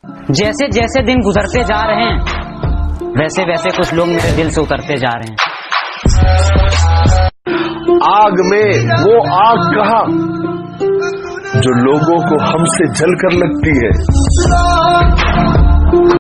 जैसे जैसे दिन गुजरते जा रहे हैं वैसे वैसे कुछ लोग मेरे दिल से उतरते जा रहे हैं। आग में वो आग कहाँ जो लोगों को हमसे जलकर लगती है।